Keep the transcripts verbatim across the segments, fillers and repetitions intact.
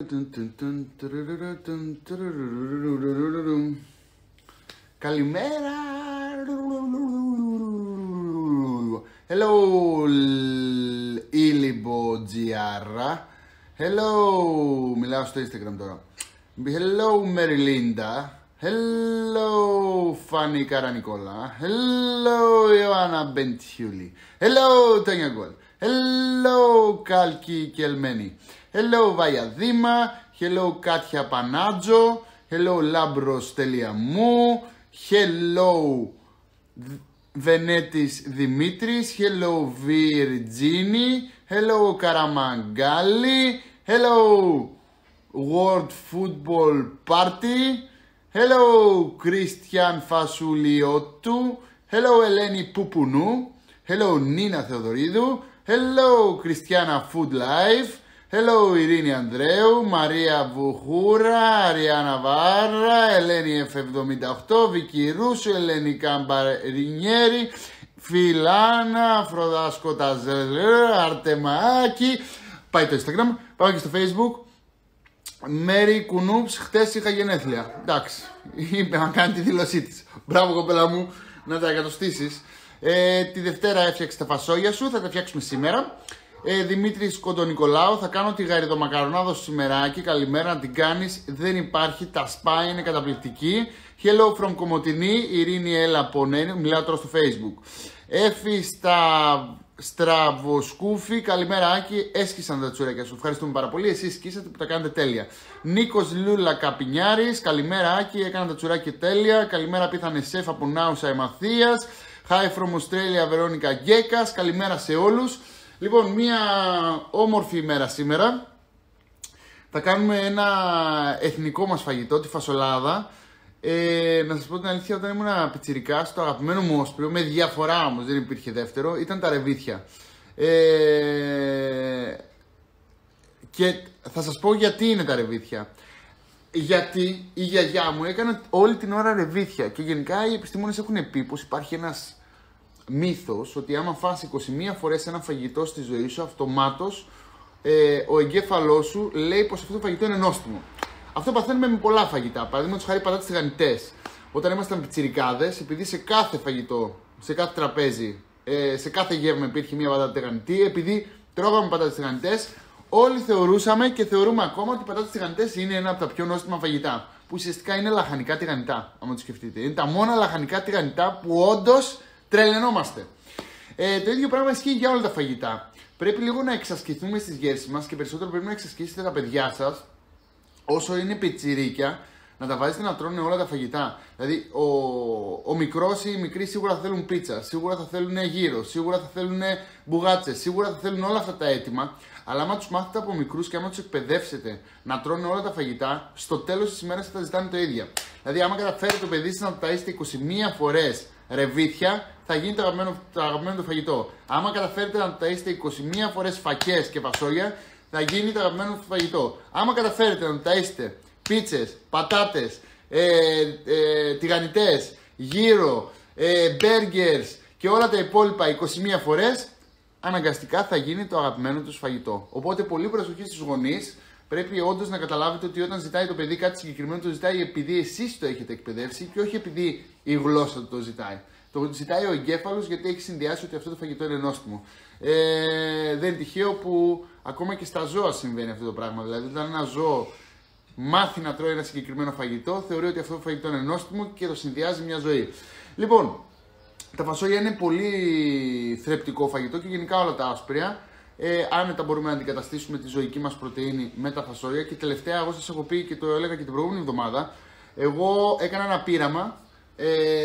Καλημέρα. Hello, Ιλιμποτζιάρα. Hello, μιλάω στο Instagram τώρα. Hello, Μεριλίντα. Hello, Φάνη Καρανικόλα. Hello, Ιωάννα Μπεντιούλη. Hello, Τόνια Γκολ. Hello, Κάλκι Κελμένη. Hello, Βαϊαδήμα. Hello, Κάτια Πανάτζο. Hello, Λάμπρος.μου. Hello, Βενέτης Δημήτρης. Hello, Βιρτζίνη. Hello, Καραμαγκάλη. Hello, World Football Party. Hello, Christian Φασουλιώτου. Hello, Ελένη Πουππουνού. Hello, Νίνα Θεοδωρίδου. Hello, Κριστιάνα Food Life. Hello, Ειρήνη Ανδρέου, Μαρία Βουχούρα, Αριάννα Βάρα, Ελένη εφ εβδομήντα οκτώ, Βίκυ Ρούσου, Ελένη Καμπαρινιέρη, Φιλάνα, Αφροδάσκο Ταζελέρ, Αρτεμάκη. Πάει το Instagram, πάμε και στο Facebook. Μέρι Κουνούπς, χτες είχα γενέθλια. Εντάξει, είπε να κάνει τη δήλωσή της. Μπράβο κοπέλα μου, να τα εκατοστήσεις. Ε, τη Δευτέρα έφτιαξε τα φασόλια σου, θα τα φτιάξουμε σήμερα. Ε, Δημήτρης Κοντονικολάου, θα κάνω τη γαριδομακαρονάδα στο σημεράκι. Καλημέρα, να την κάνεις. Δεν υπάρχει, τα σπά είναι καταπληκτική. Hello from Κομοτηνή, Ειρήνη Έλα Πονένη. Μιλάω τώρα στο Facebook. Έφη στα Στραβοσκούφι, καλημέρα Άκη. Έσκησαν τα τσουρέκια σου. Ευχαριστούμε πάρα πολύ. Εσείς σκίσατε που τα κάνετε τέλεια. Νίκος Λούλα Καπινιάρης, καλημέρα Άκη. Έκανα τα τσουράκια τέλεια. Καλημέρα πίθανε σεφ από Νάουσα Εμαθίας. Hi from Australia, Βερόνικα Γκέκας. Καλημέρα σε όλους. Λοιπόν, μια όμορφη ημέρα σήμερα. Θα κάνουμε ένα εθνικό μας φαγητό, τη φασολάδα. Ε, να σας πω την αλήθεια, όταν ήμουν πιτσιρικάς, το αγαπημένο μου όσπριο, με διαφορά όμως, δεν υπήρχε δεύτερο, ήταν τα ρεβίθια. Ε, και θα σας πω γιατί είναι τα ρεβίθια. Γιατί η γιαγιά μου έκανε όλη την ώρα ρεβίθια και γενικά οι επιστήμονες έχουν πει πως υπάρχει ένας μύθος ότι άμα φας είκοσι μία φορές ένα φαγητό στη ζωή σου, αυτομάτως ε, ο εγκέφαλός σου λέει πως αυτό το φαγητό είναι νόστιμο. Αυτό παθαίνουμε με πολλά φαγητά. Παραδείγματος χάρη πατάτες τηγανιτές. Όταν ήμασταν πιτσιρικάδες, επειδή σε κάθε φαγητό, σε κάθε τραπέζι, ε, σε κάθε γεύμα υπήρχε μία πατάτα τηγανιτή, επειδή τρώγαμε πατάτες τηγανιτές, όλοι θεωρούσαμε και θεωρούμε ακόμα ότι οι πατάτες τηγανιτές είναι ένα από τα πιο νόστιμα φαγητά. Που ουσιαστικά είναι λαχανικά τηγανιτά, άμα το σκεφτείτε. Είναι τα μόνα λαχανικά τηγανιτά που όντως τρελαινόμαστε. Ε, το ίδιο πράγμα ισχύει για όλα τα φαγητά. Πρέπει λίγο να εξασκηθούμε στις γεύσεις μας και περισσότερο πρέπει να εξασκήσετε τα παιδιά σας όσο είναι πιτσιρίκια, να τα βάζετε να τρώνε όλα τα φαγητά. Δηλαδή, ο, ο μικρός ή οι μικροί σίγουρα θα θέλουν πίτσα, σίγουρα θα θέλουν γύρο, σίγουρα θα θέλουν μπουγάτσες, σίγουρα θα θέλουν όλα αυτά τα έτοιμα. Αλλά άμα τους μάθετε από μικρούς και άμα τους εκπαιδεύσετε να τρώνε όλα τα φαγητά, στο τέλος της ημέρας θα τα ζητάνε το ίδιο. Δηλαδή, άμα καταφέρετε το παιδί σας να το ταΐσετε είκοσι μία φορές ρεβίθια, θα γίνει το αγαπημένο, το αγαπημένο του φαγητό. Άμα καταφέρετε να το ταΐσετε είκοσι μία φορές φακές και φασόλια, θα γίνει το αγαπημένο του φαγητό. Άμα καταφέρετε να το ταΐσετε πίτσες, πατάτες, ε, ε, τηγανιτές, γύρο, ε, burgers και όλα τα υπόλοιπα είκοσι μία φορές, αναγκαστικά θα γίνει το αγαπημένο του φαγητό. Οπότε πολύ προσοχή στους γονείς. Πρέπει όντως να καταλάβετε ότι όταν ζητάει το παιδί κάτι συγκεκριμένο, το ζητάει επειδή εσείς το έχετε εκπαιδεύσει και όχι επειδή η γλώσσα του το ζητάει. Το ζητάει ο εγκέφαλος γιατί έχει συνδυάσει ότι αυτό το φαγητό είναι νόστιμο. Ε, δεν είναι τυχαίο που ακόμα και στα ζώα συμβαίνει αυτό το πράγμα. Δηλαδή, όταν ένα ζώο μάθει να τρώει ένα συγκεκριμένο φαγητό, θεωρεί ότι αυτό το φαγητό είναι νόστιμο και το συνδυάζει μια ζωή. Λοιπόν, τα φασόλια είναι πολύ θρεπτικό φαγητό και γενικά όλα τα άσπρια. Ε, άνετα μπορούμε να αντικαταστήσουμε τη ζωική μας πρωτεΐνη με τα φασόλια. Και τελευταία, εγώ σας έχω πει και το έλεγα και την προηγούμενη εβδομάδα, εγώ έκανα ένα πείραμα ε,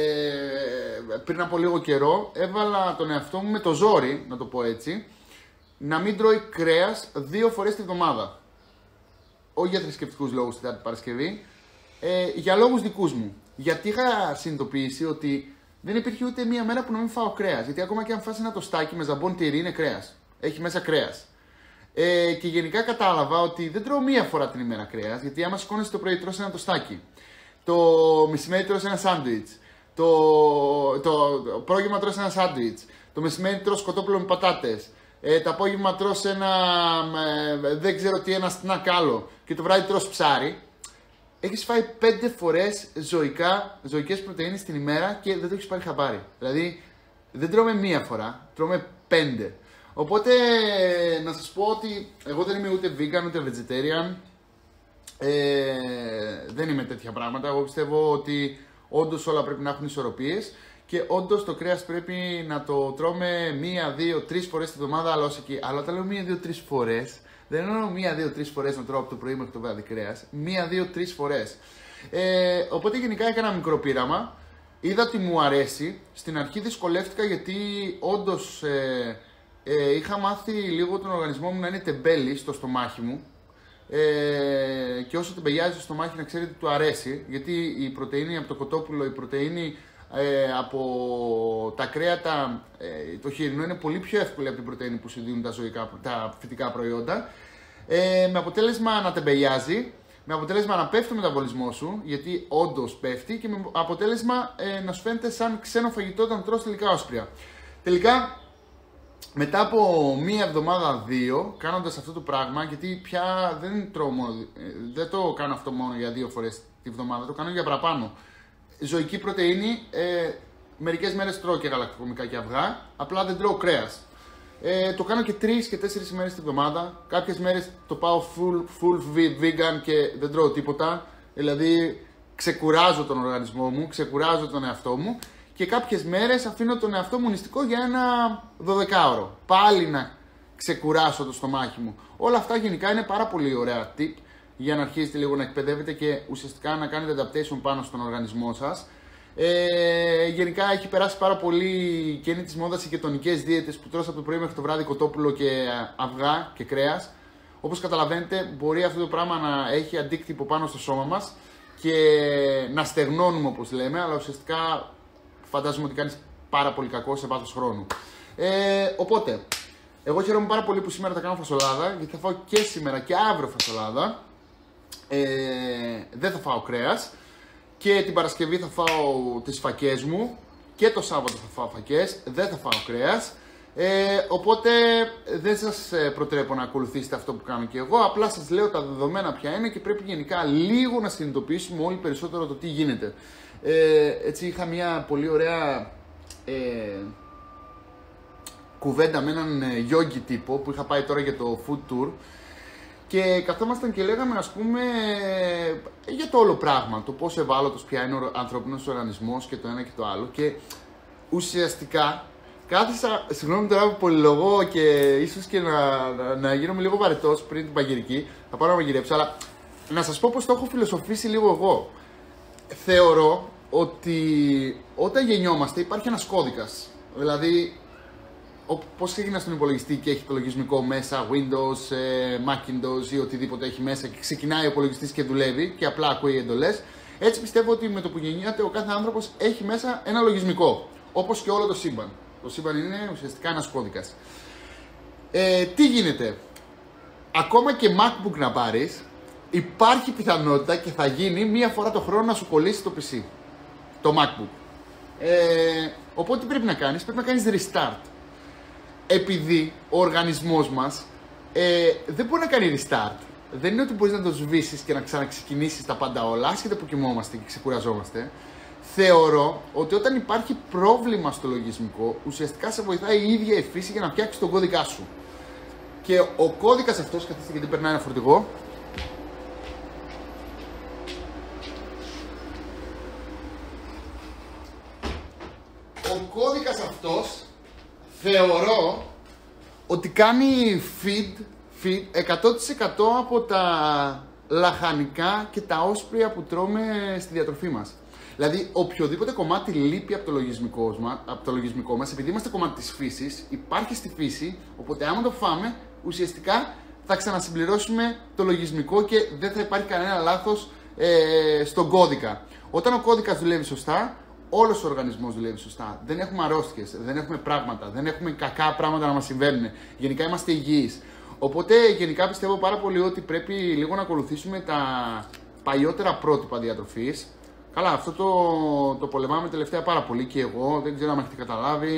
πριν από λίγο καιρό. Έβαλα τον εαυτό μου με το ζόρι, να το πω έτσι, να μην τρώει κρέας δύο φορές τη βδομάδα. Όχι για θρησκευτικούς λόγους την Τετάρτη Παρασκευή, ε, για λόγους δικούς μου. Γιατί είχα συνειδητοποιήσει ότι δεν υπήρχε ούτε μία μέρα που να μην φάω κρέας. Γιατί ακόμα και αν φας ένα τοστάκι με ζαμπόν τυρί είναι κρέας. Έχει μέσα κρέας. Ε, και γενικά κατάλαβα ότι δεν τρώω μία φορά την ημέρα κρέας, γιατί άμα σηκώνεσαι το πρωί τρως ένα τοστάκι, το μεσημέρι τρως ένα σάντουιτς, το, το, το πρόγευμα τρως ένα σάντουιτς, το μεσημέρι τρως κοτόπουλο με πατάτες, ε, το απόγευμα τρως ένα, ε, δεν ξέρω τι, ένα σνακ άλλο και το βράδυ τρως ψάρι, έχεις φάει πέντε φορές ζωικά, ζωικές πρωτεΐνες την ημέρα και δεν το έχεις πάρει χαμπάρι. Δηλαδή, δεν τρώμε μία φορά, τρώμε πέντε. Οπότε, να σας πω ότι εγώ δεν είμαι ούτε vegan ούτε vegetarian. Ε, δεν είμαι τέτοια πράγματα. Εγώ πιστεύω ότι όντως όλα πρέπει να έχουν ισορροπίες και όντως το κρέας πρέπει να το τρώμε μία, δύο, τρεις φορές τη βδομάδα, αλλά ως εκεί. Αλλά όταν λέω μία, δύο, τρεις φορές, δεν εννοώ μία, δύο, τρεις φορές να τρώω από το πρωί μέχρι το βράδυ κρέας. Μία, δύο, τρεις φορές. Ε, οπότε γενικά έκανα μικρό πείραμα. Είδα ότι μου αρέσει. Στην αρχή δυσκολεύτηκα γιατί όντως ε, ε, είχα μάθει λίγο τον οργανισμό μου να είναι τεμπέλη στο στομάχι μου. Ε, και όσο τεμπελιάζει το στομάχι να ξέρετε του αρέσει, γιατί η πρωτεΐνη από το κοτόπουλο, η πρωτεΐνη ε, από τα κρέατα, ε, το χοιρινό είναι πολύ πιο εύκολη από την πρωτεΐνη που σου δίνουν τα, ζωικά, τα φυτικά προϊόντα, ε, με αποτέλεσμα να τεμπελιάζει, με αποτέλεσμα να πέφτει ο μεταβολισμός σου, γιατί όντως πέφτει, και με αποτέλεσμα ε, να σου φαίνεται σαν ξένο φαγητό όταν τρως τελικά όσπρια. Τελικά, μετά από μία εβδομάδα, δύο, κάνοντας αυτό το πράγμα, γιατί πια δεν τρώω μόνο, δεν το κάνω αυτό μόνο για δύο φορές τη βδομάδα, το κάνω για παραπάνω. Ζωική πρωτεΐνη, ε, μερικές μέρες τρώω και γαλακτοκομικά και αυγά, απλά δεν τρώω κρέας. Ε, το κάνω και τρεις και τέσσερις ημέρες τη βδομάδα, κάποιες μέρες το πάω full, full vegan και δεν τρώω τίποτα, δηλαδή ξεκουράζω τον οργανισμό μου, ξεκουράζω τον εαυτό μου. Και κάποιες μέρες αφήνω τον εαυτό μου νηστικό για ένα δωδεκάωρο. Πάλι να ξεκουράσω το στομάχι μου. Όλα αυτά γενικά είναι πάρα πολύ ωραία tip για να αρχίσετε λίγο να εκπαιδεύετε και ουσιαστικά να κάνετε adaptation πάνω στον οργανισμό σας. Ε, γενικά έχει περάσει πάρα πολύ και είναι της μόδας οι κετονικές δίαιτες που τρως από το πρωί μέχρι το βράδυ κοτόπουλο και αυγά και κρέας. Όπως καταλαβαίνετε, μπορεί αυτό το πράγμα να έχει αντίκτυπο πάνω στο σώμα μας και να στεγνώνουμε, όπως λέμε, αλλά ουσιαστικά φαντάζομαι ότι κάνεις πάρα πολύ κακό σε βάθος χρόνου. Ε, οπότε, εγώ χαίρομαι πάρα πολύ που σήμερα θα κάνω φασολάδα, γιατί θα φάω και σήμερα και αύριο φασολάδα. Ε, δεν θα φάω κρέας. Και την Παρασκευή θα φάω τις φακές μου. Και το Σάββατο θα φάω φακές. Δεν θα φάω κρέας. Ε, οπότε δεν σας προτρέπω να ακολουθήσετε αυτό που κάνω και εγώ. Απλά σας λέω τα δεδομένα ποια είναι και πρέπει γενικά λίγο να συνειδητοποιήσουμε όλοι περισσότερο το τι γίνεται. Ε, έτσι είχα μια πολύ ωραία ε, κουβέντα με έναν γιόγκι τύπο που είχα πάει τώρα για το food tour και καθόμασταν και λέγαμε, ας πούμε, για το όλο πράγμα, το πόσο ευάλωτος πια είναι ο ανθρώπινος οργανισμός και το ένα και το άλλο, και ουσιαστικά κάθισα, συγγνώμη τώρα που πολυλογώ και ίσως και να, να, να γίνομαι λίγο βαρετός πριν την παγειρική, θα πάω να μαγειρέψω, αλλά να σας πω πως το έχω φιλοσοφήσει λίγο εγώ. Θεωρώ ότι όταν γεννιόμαστε υπάρχει ένας κώδικας. Δηλαδή, πώς ξεκινά στον υπολογιστή και έχει το λογισμικό μέσα, Windows, Macintosh ή οτιδήποτε έχει μέσα και ξεκινάει ο υπολογιστής και δουλεύει και απλά ακούει εντολές. Έτσι πιστεύω ότι με το που γεννιέται ο κάθε άνθρωπος έχει μέσα ένα λογισμικό. Όπως και όλο το σύμπαν. Το σύμπαν είναι ουσιαστικά ένας κώδικας. Ε, τι γίνεται, ακόμα και MacBook να πάρεις, υπάρχει πιθανότητα και θα γίνει μία φορά το χρόνο να σου κολλήσει το πι σι, το MacBook. Ε, οπότε τι πρέπει να κάνεις, πρέπει να κάνεις restart. Επειδή ο οργανισμός μας ε, δεν μπορεί να κάνει restart. Δεν είναι ότι μπορείς να το σβήσεις και να ξαναξεκινήσεις τα πάντα όλα, άσχετα που κοιμόμαστε και ξεκουραζόμαστε. Θεωρώ ότι όταν υπάρχει πρόβλημα στο λογισμικό, ουσιαστικά σε βοηθάει η ίδια η φύση για να φτιάξεις τον κώδικά σου. Και ο κώδικας αυτός, καθίστε γιατί περνάει ένα φορτηγό. Ο κώδικας αυτός θεωρώ ότι κάνει feed, feed εκατό τοις εκατό από τα λαχανικά και τα όσπρια που τρώμε στη διατροφή μας. Δηλαδή, οποιοδήποτε κομμάτι λείπει από το λογισμικό μας, από το λογισμικό μας, επειδή είμαστε κομμάτι της φύσης, υπάρχει στη φύση, οπότε άμα το φάμε, ουσιαστικά θα ξανασυμπληρώσουμε το λογισμικό και δεν θα υπάρχει κανένα λάθος ε, στον κώδικα. Όταν ο κώδικας δουλεύει σωστά, όλος ο οργανισμός δουλεύει σωστά. Δεν έχουμε αρρώστιες, δεν έχουμε πράγματα, δεν έχουμε κακά πράγματα να μας συμβαίνουν. Γενικά είμαστε υγιείς. Οπότε, γενικά πιστεύω πάρα πολύ ότι πρέπει λίγο να ακολουθήσουμε τα παλιότερα πρότυπα διατροφής. Καλά, αυτό το, το πολεμάμε τελευταία πάρα πολύ και εγώ, δεν ξέρω αν έχετε καταλάβει.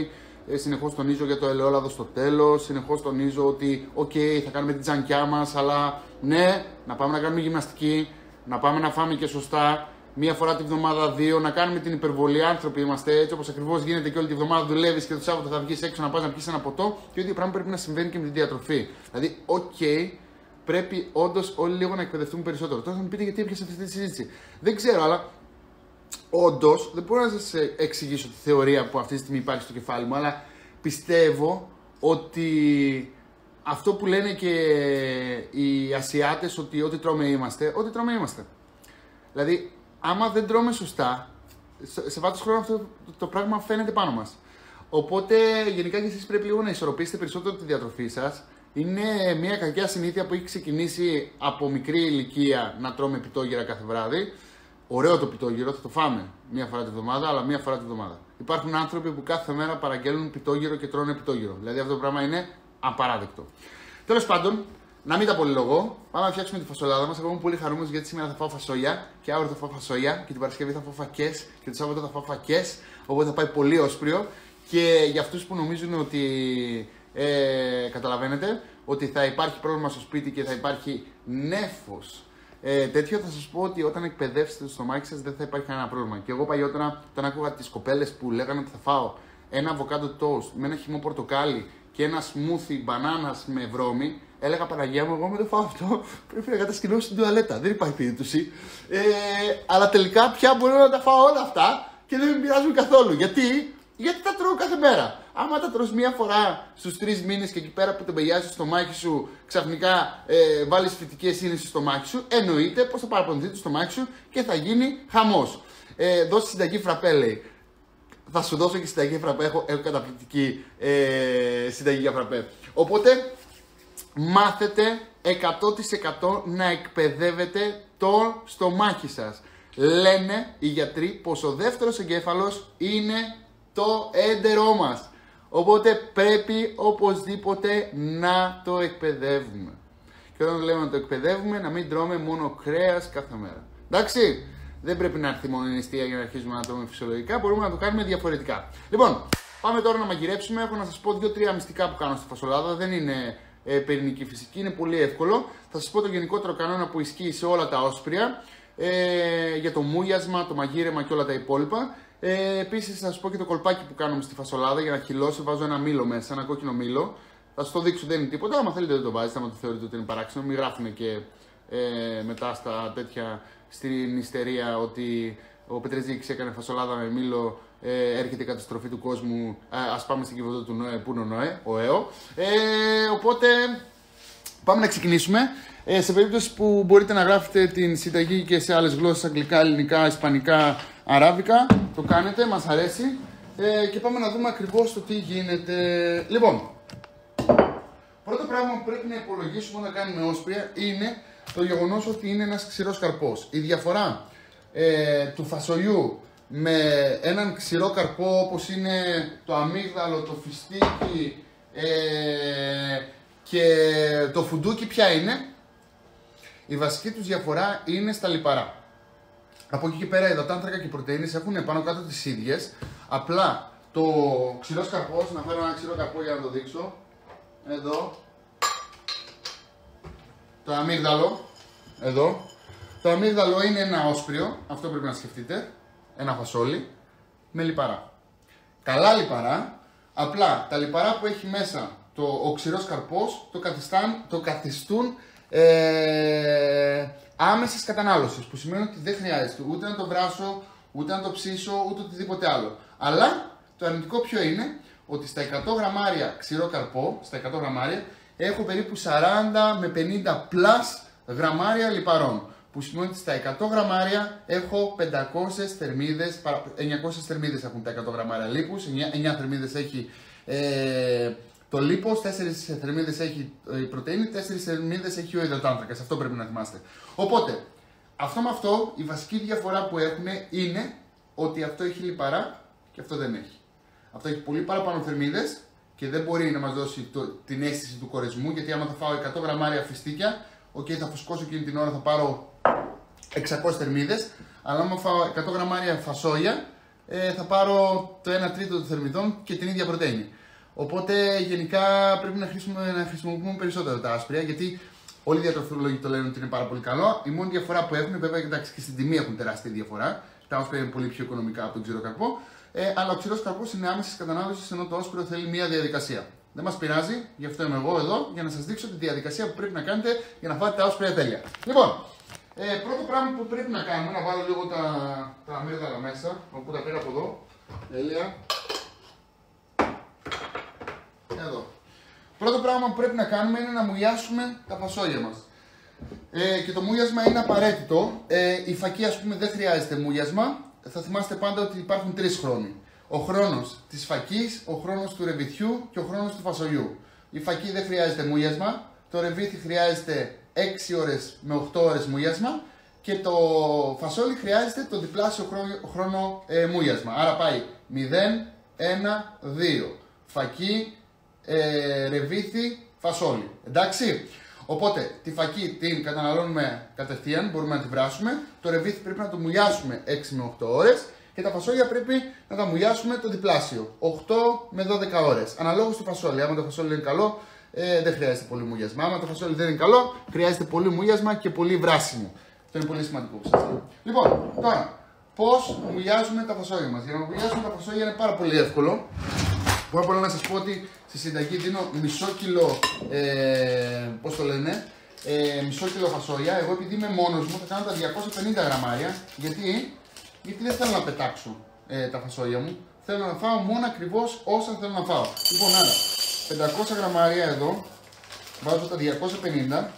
Ε, συνεχώς τονίζω για το ελαιόλαδο στο τέλος. Συνεχώς τονίζω ότι, οκ, okay, θα κάνουμε την τζανκιά μας, αλλά ναι, να πάμε να κάνουμε γυμναστική, να πάμε να φάμε και σωστά. Μία φορά τη βδομάδα, δύο, να κάνουμε την υπερβολή. Άνθρωποι είμαστε, έτσι όπως ακριβώς γίνεται και όλη τη βδομάδα δουλεύεις και το Σάββατο θα βγεις έξω να πας να πιεις ένα ποτό. Και ίδιο πράγμα πρέπει να συμβαίνει και με τη διατροφή. Δηλαδή, οκ, okay, πρέπει όντως όλοι λίγο να εκπαιδευτούμε περισσότερο. Τώρα θα μου πείτε γιατί έπιασε αυτή τη συζήτηση. Δεν ξέρω, αλλά όντως δεν μπορώ να σας εξηγήσω τη θεωρία που αυτή τη στιγμή υπάρχει στο κεφάλι μου, αλλά πιστεύω ότι αυτό που λένε και οι Ασιάτες, ότι ό,τι τρώμε είμαστε, ό,τι τρώμε είμαστε. Δηλαδή, άμα δεν τρώμε σωστά, σε βάθος χρόνου αυτό το πράγμα φαίνεται πάνω μας. Οπότε, γενικά και εσείς πρέπει λίγο να ισορροπήσετε περισσότερο τη διατροφή σας. Είναι μια κακιά συνήθεια που έχει ξεκινήσει από μικρή ηλικία να τρώμε πιτόγυρα κάθε βράδυ. Ωραίο το πιτόγυρο, θα το φάμε μία φορά τη βδομάδα, αλλά μία φορά τη βδομάδα. Υπάρχουν άνθρωποι που κάθε μέρα παραγγέλνουν πιτόγυρο και τρώνε πιτόγυρο. Δηλαδή αυτό το πράγμα είναι απαράδεκτο. Τέλος πάντων, να μην τα πολυλογώ, πάμε να φτιάξουμε τη φασολάδα μας. Εγώ είμαι πολύ χαρούμενος γιατί σήμερα θα φάω φασόλια και αύριο θα φάω φασόλια και την Παρασκευή θα φάω φακές και το Σάββατο θα φάω φακές. Οπότε θα πάει πολύ όσπριο. Και για αυτούς που νομίζουν ότι ε, καταλαβαίνετε ότι θα υπάρχει πρόβλημα στο σπίτι και θα υπάρχει νέφος. Ε, τέτοιο θα σας πω ότι όταν εκπαιδεύσετε το στομάχι σας δεν θα υπάρχει κανένα πρόβλημα. Και εγώ παλιότερα, όταν άκουγα τις κοπέλες που λέγανε ότι θα φάω ένα αβοκάντο toast με ένα χυμό πορτοκάλι και ένα smoothie μπανάνας με βρώμη, έλεγα Παναγία μου, εγώ με το φάω αυτό πρέπει να κατασκηνώσω στην τουαλέτα. Δεν υπάρχει περίπτωση. Ε, αλλά τελικά πια μπορώ να τα φάω όλα αυτά και δεν με πειράζουν καθόλου. Γιατί? Γιατί τα τρώω κάθε μέρα. Άμα τα τρως μία φορά στους τρεις μήνες και εκεί πέρα που τεμπελιάζει το στομάχι σου, ξαφνικά ε, βάλεις φυτικές ίνες στο στομάχι σου, εννοείται πως θα παραπονηθεί το στομάχι σου και θα γίνει χαμός. Ε, δώσε συνταγή φραπέ, λέει. Θα σου δώσω και συνταγή φραπέ, έχω, έχω καταπληκτική ε, συνταγή για φραπέ. Οπότε, μάθετε εκατό τοις εκατό να εκπαιδεύετε το στομάχι σας. Λένε οι γιατροί πως ο δεύτερος εγκέφαλος είναι το έντερό μας. Οπότε πρέπει οπωσδήποτε να το εκπαιδεύουμε. Και όταν λέμε να το εκπαιδεύουμε, να μην τρώμε μόνο κρέας κάθε μέρα. Εντάξει, δεν πρέπει να έρθει μόνο η νηστεία για να αρχίσουμε να τρώμε φυσιολογικά, μπορούμε να το κάνουμε διαφορετικά. Λοιπόν, πάμε τώρα να μαγειρέψουμε. Έχω να σας πω δύο τρία μυστικά που κάνω στη φασολάδα. Δεν είναι ε, πυρηνική φυσική, είναι πολύ εύκολο. Θα σας πω το γενικότερο κανόνα που ισχύει σε όλα τα όσπρια, ε, για το μούιασμα, το μαγείρεμα και όλα τα υπόλοιπα. Ε, επίσης θα σας πω και το κολπάκι που κάνουμε στη φασολάδα για να χυλώσει. Βάζω ένα μήλο μέσα, ένα κόκκινο μήλο. Θα σας το δείξω, δεν είναι τίποτα. Άμα θέλετε δεν το βάζετε, άμα το θεωρείτε ότι είναι παράξενο. Μην γράφουν και ε, μετά στα τέτοια στην ιστερία ότι ο Πετρεζίκης έκανε φασολάδα με μήλο. Ε, έρχεται η καταστροφή του κόσμου. Ε, ας πάμε στην κυβωτό του Νοέ. Πού είναι ο Νοέ, ο ΕΟ. Ε, οπότε πάμε να ξεκινήσουμε. Ε, σε περίπτωση που μπορείτε να γράφετε την συνταγή και σε άλλες γλώσσες, αγγλικά, ελληνικά, ισπανικά, αράβικα, το κάνετε, μας αρέσει. Ε, και πάμε να δούμε ακριβώς το τι γίνεται. Λοιπόν, πρώτο πράγμα που πρέπει να υπολογίσουμε όταν κάνουμε όσπρια είναι το γεγονός ότι είναι ένας ξηρός καρπός. Η διαφορά ε, του φασολιού με έναν ξηρό καρπό όπως είναι το αμύγδαλο, το φιστίκι ε, και το φουντούκι ποια είναι? Η βασική τους διαφορά είναι στα λιπαρά. Από εκεί και πέρα, υδατάνθρακα και οι πρωτεΐνες έχουν πάνω κάτω τις ίδιες. Απλά το ξηρός καρπός, να φέρω ένα ξηρό καρπό για να το δείξω. Εδώ. Το αμύγδαλο. Εδώ. Το αμύγδαλο είναι ένα όσπριο, αυτό πρέπει να σκεφτείτε. Ένα φασόλι. Με λιπαρά. Καλά λιπαρά. Απλά τα λιπαρά που έχει μέσα το, ο ξηρός καρπός το, το καθιστούν Ε, άμεσης κατανάλωσης, που σημαίνει ότι δεν χρειάζεται ούτε να το βράσω, ούτε να το ψήσω, ούτε οτιδήποτε άλλο. Αλλά το αρνητικό ποιο είναι? Ότι στα εκατό γραμμάρια ξηρό καρπό, στα εκατό γραμμάρια, έχω περίπου σαράντα με πενήντα πλας γραμμάρια λιπαρών. Που σημαίνει ότι στα εκατό γραμμάρια έχω πεντακόσιες θερμίδες, εννιακόσιες θερμίδες έχουν τα εκατό γραμμάρια λίπους, εννιά θερμίδες έχει ε, το λίπος, τέσσερις θερμίδες έχει η πρωτεΐνη, τέσσερις θερμίδες έχει ο υδατάνθρακας. Αυτό πρέπει να θυμάστε. Οπότε, αυτό με αυτό, η βασική διαφορά που έχουν είναι ότι αυτό έχει λιπαρά και αυτό δεν έχει. Αυτό έχει πολύ παραπάνω θερμίδες και δεν μπορεί να μας δώσει το, την αίσθηση του κορεσμού, γιατί άμα θα φάω εκατό γραμμάρια φιστίκια, ok, θα φουσκώσω εκείνη την ώρα, θα πάρω εξακόσιες θερμίδες, αλλά άμα φάω εκατό γραμμάρια φασόλια, ε, θα πάρω το ένα τρίτο των θερμιδών και την ίδια πρωτεΐνη. Οπότε γενικά πρέπει να χρησιμοποιούμε, να χρησιμοποιούμε περισσότερο τα άσπρια, γιατί όλοι οι διατροφολόγοι το λένε ότι είναι πάρα πολύ καλό. Η μόνη διαφορά που έχουν, βέβαια εντάξει, και στην τιμή έχουν τεράστια διαφορά. Τα άσπρια είναι πολύ πιο οικονομικά από τον ξηρό καρπό. Ε, αλλά ο ξηρός καρπός είναι άμεση κατανάλωση, ενώ το όσπριο θέλει μία διαδικασία. Δεν μας πειράζει, γι' αυτό είμαι εγώ εδώ, για να σας δείξω τη διαδικασία που πρέπει να κάνετε για να φάτε τα όσπρια τέλεια. Λοιπόν, ε, πρώτο πράγμα που πρέπει να κάνουμε, να βάλω λίγο τα, τα μύrdαλα μέσα, όπου τα πήρα από εδώ. Τέλεια. Εδώ. Πρώτο πράγμα που πρέπει να κάνουμε είναι να μουλιάσουμε τα φασόλια μας. Ε, και το μουλιάσμα είναι απαραίτητο. Ε, η φακή, ας πούμε, δεν χρειάζεται μουλιάσμα. Θα θυμάστε πάντα ότι υπάρχουν τρεις χρόνοι. Ο χρόνος της φακής, ο χρόνος του ρεβιθιού και ο χρόνος του φασολιού. Η φακή δεν χρειάζεται μουλιάσμα. Το ρεβίθι χρειάζεται έξι ώρες με οκτώ ώρες μουλιάσμα. Και το φασόλι χρειάζεται το διπλάσιο χρόνο, χρόνο ε, μουλιάσμα. Άρα πάει μηδέν, ένα, δύο. Φακή, ε, ρεβίθι, φασόλι. Εντάξει. Οπότε τη φακή την καταναλώνουμε κατευθείαν, μπορούμε να τη βράσουμε. Το ρεβίθι πρέπει να το μουλιάσουμε έξι με οκτώ ώρες. Και τα φασόλια πρέπει να τα μουλιάσουμε το διπλάσιο, οκτώ με δώδεκα ώρες. Αναλόγως του φασόλι. Άμα το φασόλι είναι καλό, ε, δεν χρειάζεται πολύ μουλιασμά. Άμα το φασόλι δεν είναι καλό, χρειάζεται πολύ μουλιασμά και πολύ βράσιμο. Αυτό είναι πολύ σημαντικό που σας λέω. Λοιπόν, τώρα, πώς μουλιάζουμε τα φασόλια μας. Για να μουλιάσουμε τα φασόλια είναι πάρα πολύ εύκολο. Μπορώ απλά να σας πω ότι στη συνταγή δίνω μισό κιλό, ε, πώς το λένε, ε, μισό κιλό φασόλια. Εγώ επειδή είμαι μόνος μου θα κάνω τα διακόσια πενήντα γραμμάρια. Γιατί, γιατί δεν θέλω να πετάξω ε, τα φασόλια μου. Θέλω να φάω μόνο ακριβώς όσα θέλω να φάω. Λοιπόν, άρα, πεντακόσια γραμμάρια εδώ, βάζω τα διακόσια πενήντα.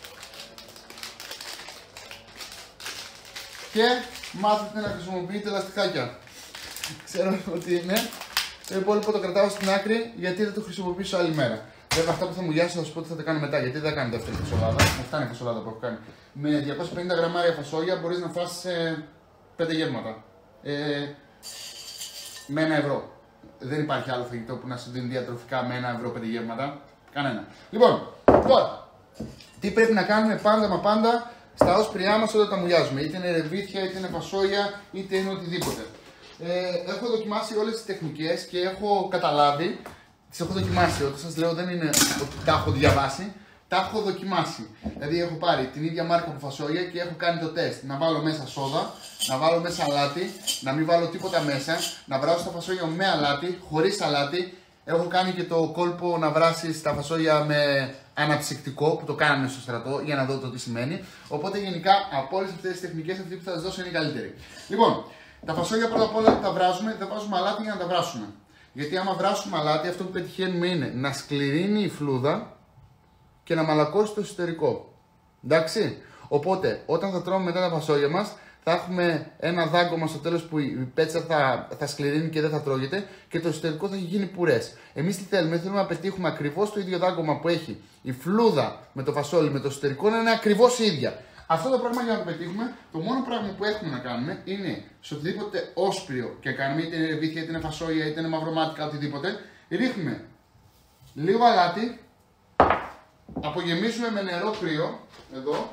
Και μάθετε να χρησιμοποιείτε λαστιχάκια. Ξέρω ότι είναι. Το υπόλοιπο το κρατάω στην άκρη γιατί δεν το χρησιμοποιήσω άλλη μέρα. Βέβαια, αυτά που θα μουλιάσω θα σου πω τι θα τα κάνω μετά. Γιατί δεν θα κάνω δεύτερη φασολάδα. Αυτά είναι η φασολάδα που έχω κάνει. Με διακόσια πενήντα γραμμάρια φασόλια μπορείς να φας ε, πέντε γεύματα. Ε, με ένα ευρώ. Δεν υπάρχει άλλο φαγητό που να σου δίνει διατροφικά με ένα ευρώ πέντε γεύματα. Κανένα. Λοιπόν, τώρα, τι πρέπει να κάνουμε πάντα μα πάντα στα όσπριά μας όταν τα μουλιάζουμε. Είτε είναι ρεβίθια, είτε είναι φασόλια, είτε είναι οτιδήποτε. Ε, έχω δοκιμάσει όλες τις τεχνικές και έχω καταλάβει, τις έχω δοκιμάσει. Όταν σας λέω δεν είναι ότι τα έχω διαβάσει, τα έχω δοκιμάσει. Δηλαδή έχω πάρει την ίδια μάρκα από φασόλια και έχω κάνει το τεστ. Να βάλω μέσα σόδα, να βάλω μέσα αλάτι, να μην βάλω τίποτα μέσα, να βράσω τα φασόλια με αλάτι, χωρίς αλάτι. Έχω κάνει και το κόλπο να βράσεις τα φασόλια με αναψυκτικό που το κάνανε στο στρατό για να δω το τι σημαίνει. Οπότε γενικά από όλες αυτές τις τεχνικές αυτή που θα σας δώσω είναι η καλύτερη. Λοιπόν, τα φασόλια πρώτα απ' όλα τα βράζουμε, δεν βάζουμε αλάτι για να τα βράσουμε. Γιατί άμα βράσουμε αλάτι, αυτό που πετυχαίνουμε είναι να σκληρύνει η φλούδα και να μαλακώσει το εσωτερικό. Εντάξει. Οπότε, όταν θα τρώμε μετά τα φασόλια μας, θα έχουμε ένα δάγκωμα στο τέλος που η πέτσα θα, θα σκληρύνει και δεν θα τρώγεται και το εσωτερικό θα έχει γίνει πουρές. Εμείς τι θέλουμε, θέλουμε να πετύχουμε ακριβώς το ίδιο δάγκωμα που έχει η φλούδα με το φασόλι, με το εσωτερικό να είναι ακριβώς ίδια. Αυτό το πράγμα για να το πετύχουμε, το μόνο πράγμα που έχουμε να κάνουμε είναι σε οτιδήποτε όσπριο και κάνουμε, είτε είναι ρεβίθια, είτε είναι φασόλια, είτε είναι μαυρομάτικα, οτιδήποτε, ρίχνουμε λίγο αλάτι, απογεμίσουμε με νερό κρύο, εδώ,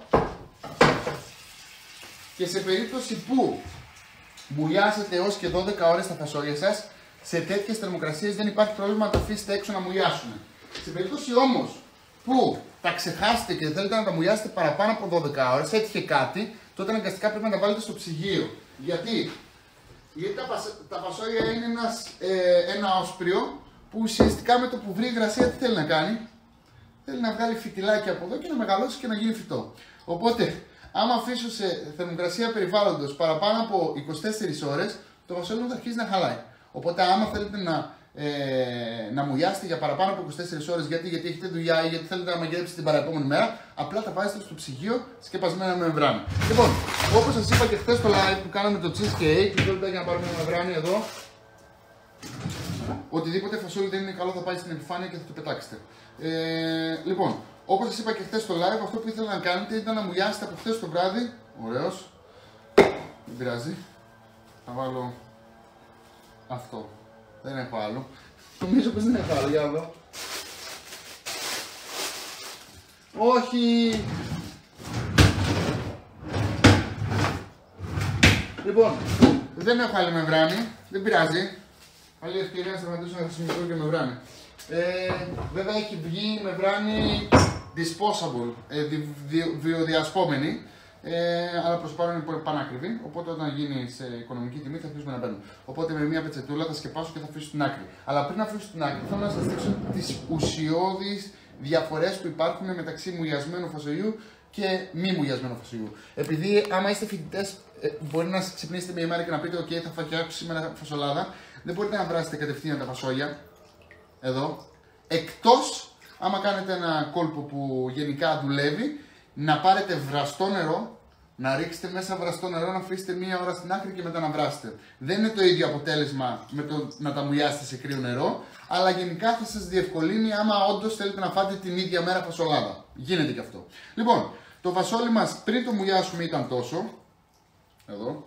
και σε περίπτωση που μουλιάσετε έως και δώδεκα ώρες τα φασόλια σας, σε τέτοιες θερμοκρασίες δεν υπάρχει πρόβλημα να τα αφήσετε έξω να μουλιάσουν. Σε περίπτωση όμως που τα ξεχάσετε και δεν θέλετε να τα μουλιάσετε παραπάνω από δώδεκα ώρες, έτυχε κάτι, τότε αναγκαστικά πρέπει να τα βάλετε στο ψυγείο. Γιατί, Γιατί τα, τα φασόλια είναι ένας, ε, ένα όσπριο που ουσιαστικά με το που βρει υγρασία τι θέλει να κάνει. Θέλει να βγάλει φυτιλάκι από εδώ και να μεγαλώσει και να γίνει φυτό. Οπότε, άμα αφήσω σε θερμοκρασία περιβάλλοντος παραπάνω από είκοσι τέσσερις ώρες, το φασόλι μου θα αρχίσει να χαλάει. Οπότε, άμα θέλετε να, ε, να μουλιάσετε για παραπάνω από είκοσι τέσσερις ώρες, γιατί, γιατί έχετε δουλειά ή γιατί θέλετε να μαγειρέψετε την παραεπόμενη μέρα, απλά τα βάζετε στο ψυγείο σκεπασμένα με μεμβράνη. Λοιπόν, όπως σας είπα και χθες στο live που κάναμε το cheesecake, δύο λεπτά για να πάρουμε ένα μεμβράνη εδώ. Οτιδήποτε φασόλι δεν είναι καλό θα πάει στην επιφάνεια και θα το πετάξετε. Ε, λοιπόν, όπως σας είπα και χθες στο live, αυτό που ήθελα να κάνετε ήταν να μουλιάσετε από χθες το βράδυ. Ωραίος. Δεν πειράζει. Θα βάλω αυτό. Δεν έχω άλλο. Νομίζω πως δεν έχω άλλο. Για εδώ. Όχι. Λοιπόν, Δεν έχω άλλη μεμβράνη, δεν πειράζει. Άλλη ευκαιρία να σταματήσω να χρησιμοποιώ και μεμβράνη. Ε, βέβαια έχει βγει μεμβράνη disposable, ε, δι, δι, βιοδιασπόμενη. Ε, αλλά προς το παρόν είναι πανάκριβη. Οπότε όταν γίνει σε οικονομική τιμή θα αφήσουμε να μπαίνουν. Οπότε με μια πετσετούλα θα σκεπάσω και θα αφήσω στην άκρη. Αλλά πριν αφήσω στην άκρη, θέλω να σας δείξω τις ουσιώδεις διαφορές που υπάρχουν μεταξύ μουλιασμένου φασολιού και μη μουλιασμένου φασολιού. Επειδή άμα είστε φοιτητές, μπορεί να ξυπνήσετε μια ημέρα και να πείτε: OK, θα φτιάξω σήμερα φασολάδα. Δεν μπορείτε να βράσετε κατευθείαν τα φασόλια. Εδώ. Εκτός άμα κάνετε ένα κόλπο που γενικά δουλεύει, να πάρετε βραστό νερό, να ρίξετε μέσα βραστό νερό, να αφήσετε μία ώρα στην άκρη και μετά να βράσετε. Δεν είναι το ίδιο αποτέλεσμα με το να τα μουλιάσετε σε κρύο νερό, αλλά γενικά θα σας διευκολύνει άμα όντως θέλετε να φάτε την ίδια μέρα φασολάδα. Γίνεται και αυτό. Λοιπόν, το φασόλι μας πριν το μουλιάσουμε ήταν τόσο. Εδώ.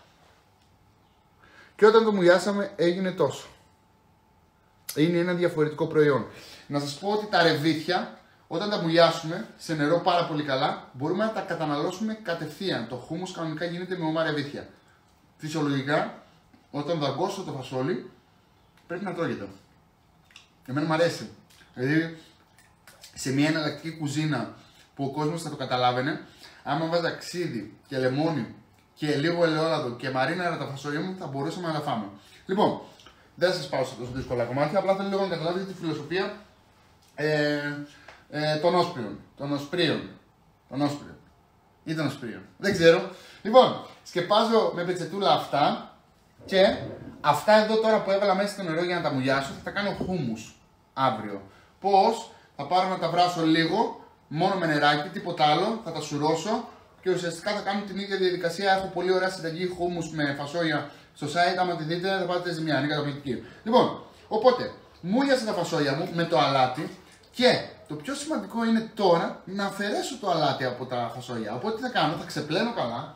Και όταν το μουλιάσαμε έγινε τόσο. Είναι ένα διαφορετικό προϊόν. Να σας πω ότι τα ρεβίθια, όταν τα μουλιάσουμε σε νερό πάρα πολύ καλά, μπορούμε να τα καταναλώσουμε κατευθείαν. Το χούμους κανονικά γίνεται με ομά ρεβίθια. Φυσιολογικά, όταν δαγκώσω το φασόλι, πρέπει να τρώγεται. Εμένα μου αρέσει. Δηλαδή, σε μια εναλλακτική κουζίνα που ο κόσμος θα το καταλάβαινε, άμα βάζα ξύδι και λεμόνι και λίγο ελαιόλαδο και μαρίναρα τα φασόλια μου, θα μπορούσαμε να τα φάμε. Λοιπόν, δεν θα σας πάω σε τόσο δύσκολα κομμάτια, απλά θέλω λίγο να καταλάβετε τη φιλοσοφία ε, ε, των όσπριων. Των οσπρίων. Των όσπριων. Ή των οσπρίων. Δεν ξέρω. Λοιπόν, σκεπάζω με πετσετούλα αυτά και αυτά εδώ τώρα που έβαλα μέσα στο νερό για να τα μουλιάσω θα τα κάνω χούμους αύριο. Πώς? Θα πάρω να τα βράσω λίγο, μόνο με νεράκι, τίποτα άλλο, θα τα σουρώσω και ουσιαστικά θα κάνω την ίδια διαδικασία. Έχω πολύ ωραία συνταγή χούμους με φασόλια στο site, άμα τη δείτε θα πάτε ζημιά, είναι καταπληκτική. Λοιπόν, οπότε μούλιασα τα φασόλια μου με το αλάτι και το πιο σημαντικό είναι τώρα να αφαιρέσω το αλάτι από τα φασόλια. Οπότε τι θα κάνω, θα ξεπλένω καλά.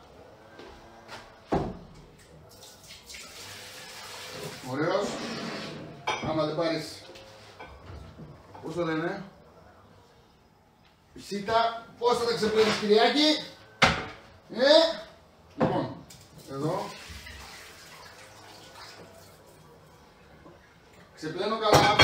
Ωραίος. Άμα δεν πάρεις, πώς το λένε, σίτα, πώς θα τα ξεπλένεις Κυριάκη. Ε, λοιπόν, εδώ. Ξεπλένω καλά.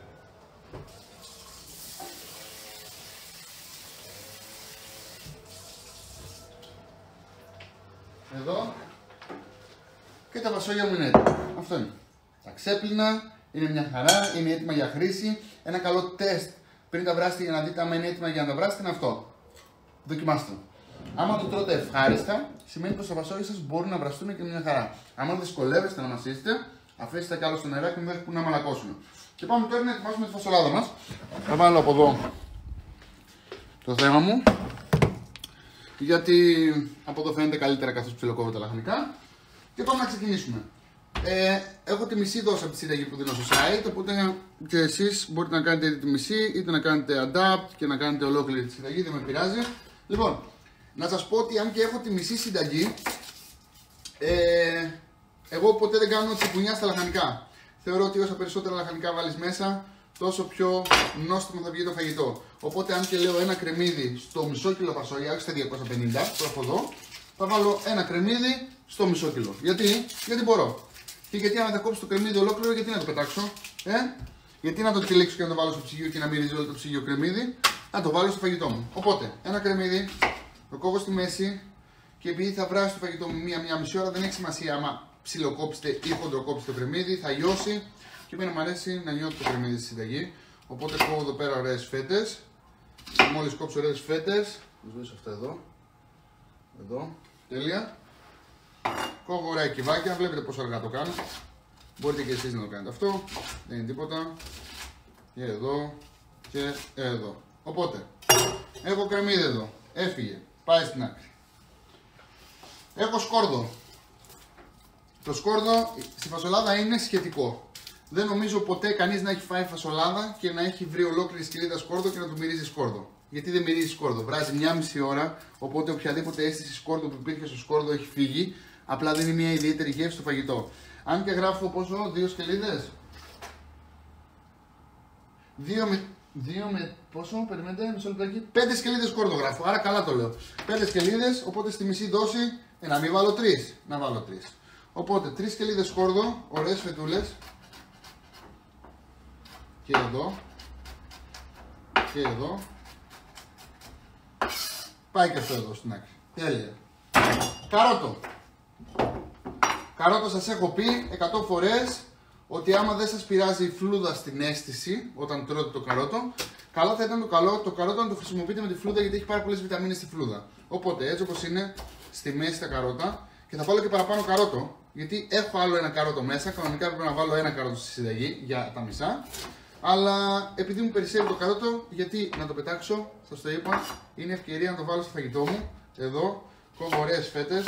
Εδώ. Και τα φασόλια μου είναι έτοιμα. Αυτό είναι. Τα ξέπλυνα, είναι μια χαρά, είναι έτοιμα για χρήση. Ένα καλό τεστ πριν τα βράσετε για να δείτε άμα είναι έτοιμα για να τα βράσετε είναι αυτό. Δοκιμάστε. Άμα το τρώτε ευχάριστα, σημαίνει πως τα φασόλια σας μπορούν να βραστούν και μια χαρά. Άμα δυσκολεύεστε να μασίσετε, αφήστε τα κι άλλο στο νεράκι μέχρι που να μαλακώσουν. Και πάμε τώρα να ετοιμάσουμε τη φασολάδα μας. Θα βάλω από εδώ το θέμα μου, γιατί από εδώ φαίνεται καλύτερα καθώς ψιλοκόβω τα λαχανικά. Και πάμε να ξεκινήσουμε. Ε, έχω τη μισή δόση από τη συνταγή που δίνω στο site, οπότε και εσείς μπορείτε να κάνετε είτε τη μισή, είτε να κάνετε adapt και να κάνετε ολόκληρη τη συνταγή, δεν με πειράζει. Λοιπόν, να σας πω ότι αν και έχω τη μισή συνταγή, ε, εγώ ποτέ δεν κάνω τσιπουνιά στα λαχανικά. Θεωρώ ότι όσο περισσότερα λαχανικά βάλεις μέσα, τόσο πιο νόστιμο θα βγει το φαγητό. Οπότε αν και λέω ένα κρεμμύδι στο μισό κιλό φασόλια, όχι στα διακόσια πενήντα, το έχω εδώ, θα βάλω ένα κρεμμύδι στο μισό κιλό. Γιατί? Γιατί μπορώ. Και γιατί αν θα κόψω το κρεμμύδι ολόκληρο, γιατί να το πετάξω. Ε? Γιατί να το τυλίξω και να το βάλω στο ψυγείο και να μυρίζει όλο το ψυγείο κρεμμύδι. Να το βάλω στο φαγητό μου. Οπότε, ένα κρεμμύδι, το κόβω στη μέση και επειδή θα βράσει το φαγητό μου μία-μία μισή ώρα, δεν έχει σημασία άμα ψιλοκόψετε ή χοντροκόψετε το κρεμμύδι, θα λιώσει και εμένα μου αρέσει να νιώθω το κρεμμύδι στη συνταγή. Οπότε κόβω εδώ πέρα ωραίες φέτες. Μόλις κόψω ωραίες φέτες, θα σβήσω αυτά εδώ. Εδώ, τέλεια. Κόβω ωραία κυβάκια, βλέπετε πόσο αργά το κάνω. Μπορείτε και εσείς να το κάνετε αυτό, δεν είναι τίποτα. Και εδώ και εδώ. Οπότε, έχω κρεμμύδι εδώ, έφυγε, πάει στην άκρη. Έχω σκόρδο. Το σκόρδο στη φασολάδα είναι σχετικό. Δεν νομίζω ποτέ κανείς να έχει φάει φασολάδα και να έχει βρει ολόκληρη σκυλίδα σκόρδο και να του μυρίζει σκόρδο. Γιατί δεν μυρίζει σκόρδο, βράζει μία μισή ώρα, οπότε οποιαδήποτε αίσθηση σκόρδο που υπήρχε στο σκόρδο έχει φύγει. Απλά δίνει μια ιδιαίτερη γεύση στο φαγητό. Αν και γράφω πόσο, δύο σκελίδες. Δύο με, δύο με πόσο, περιμένετε, μισό λεπτάκι. Πέντε σκελίδες σκόρδο γράφω, άρα καλά το λέω. Πέντε σκελίδες, οπότε στη μισή δόση, ε, να μην βάλω τρεις, να βάλω τρεις. Οπότε τρεις σκελίδες σκόρδο, ωραίες φετούλες. Και εδώ. Και εδώ. Πάει και αυτό εδώ στην άκρη. Τέλεια. Καρότο. Καρότο σας έχω πει εκατό φορές ότι άμα δεν σας πειράζει η φλούδα στην αίσθηση όταν τρώτε το καρότο, καλά θα ήταν το, καλό, το καρότο να το χρησιμοποιείτε με τη φλούδα γιατί έχει πάρα πολλές βιταμίνες στη φλούδα. Οπότε έτσι όπως είναι στη μέση τα καρότα και θα βάλω και παραπάνω καρότο γιατί έχω άλλο ένα καρότο μέσα. Κανονικά πρέπει να βάλω ένα καρότο στη συνταγή για τα μισά. Αλλά επειδή μου περισσεύει το καρότο, γιατί να το πετάξω, σας το είπα, είναι ευκαιρία να το βάλω στο φαγητό μου. Εδώ, κόβω ωραίες φέτες.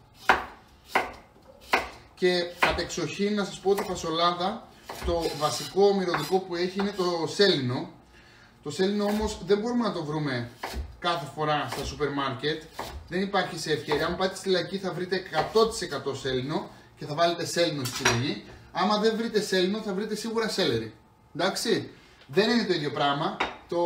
Και κατεξοχήν να σας πω ότι η φασολάδα, το βασικό μυρωδικό που έχει είναι το σέλινο. Το σέλινο όμως δεν μπορούμε να το βρούμε κάθε φορά στα σούπερ μάρκετ. Δεν υπάρχει σε ευκαιρία. Αν πάτε στη Λαϊκή θα βρείτε εκατό τοις εκατό σέλινο και θα βάλετε σέλινο στη συνταγή. Άμα δεν βρείτε σέλινο θα βρείτε σίγουρα σέλερι. Εντάξει, δεν είναι το ίδιο πράγμα. Το,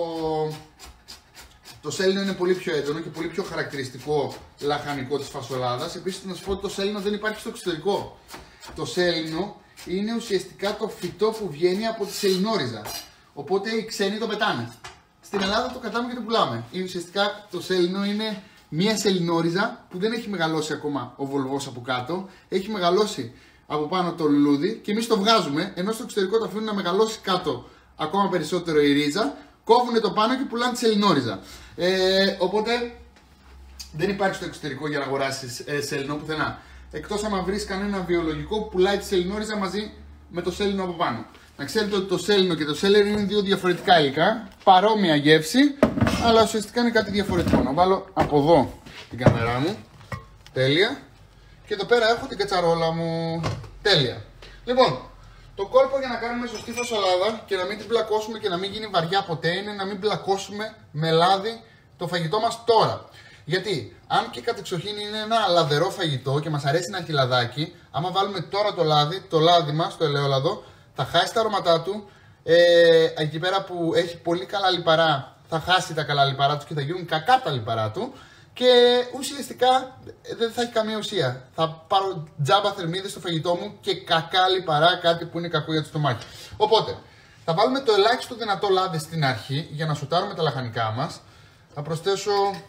το σέλινο είναι πολύ πιο έντονο και πολύ πιο χαρακτηριστικό λαχανικό της φασολάδας. Επίσης να σας πω ότι το σέλινο δεν υπάρχει στο εξωτερικό. Το σέλινο είναι ουσιαστικά το φυτό που βγαίνει από τη σελινόριζα. Οπότε οι ξένοι το πετάνε. Στην Ελλάδα το κατάμε και το πουλάμε. Είναι ουσιαστικά το σέλινο είναι μια σελινόριζα που δεν έχει μεγαλώσει ακόμα ο βολβός από κάτω. Έχει μεγαλώσει από πάνω το λουλούδι και εμείς το βγάζουμε, ενώ στο εξωτερικό το αφήνουν να μεγαλώσει κάτω ακόμα περισσότερο η ρίζα, κόβουν το πάνω και πουλάνε τη σελινόριζα. Ε, οπότε δεν υπάρχει στο εξωτερικό για να αγοράσεις ε, σέλινο πουθενά. Εκτός άμα βρεις κανένα βιολογικό που πουλάει τη σελινόριζα μαζί με το σέλινο από πάνω. Να ξέρετε ότι το σέλινο και το σέλερι είναι δύο διαφορετικά υλικά, παρόμοια γεύση, αλλά ουσιαστικά είναι κάτι διαφορετικό. Να βάλω από εδώ την καμερά μου. Τέλεια. Και εδώ πέρα έχω την κατσαρόλα μου. Τέλεια. Λοιπόν, το κόλπο για να κάνουμε σωστή φασολάδα και να μην την πλακώσουμε και να μην γίνει βαριά ποτέ είναι να μην πλακώσουμε με λάδι το φαγητό μας τώρα. Γιατί, αν και κατεξοχήν είναι ένα λαδερό φαγητό και μας αρέσει να έχει λαδάκι, άμα βάλουμε τώρα το λάδι, το λάδι μας, το ελαιόλαδο, θα χάσει τα αρωματά του. Ε, εκεί πέρα που έχει πολύ καλά λιπαρά, θα χάσει τα καλά λιπαρά του και θα γίνουν κακά τα λιπαρά του. Και ουσιαστικά δεν θα έχει καμία ουσία. Θα πάρω τζάμπα θερμίδες στο φαγητό μου και κακά λιπαρά, κάτι που είναι κακό για το στομάχι. Οπότε, θα βάλουμε το ελάχιστο δυνατό λάδι στην αρχή για να σοτάρουμε τα λαχανικά μας. Θα προσθέσω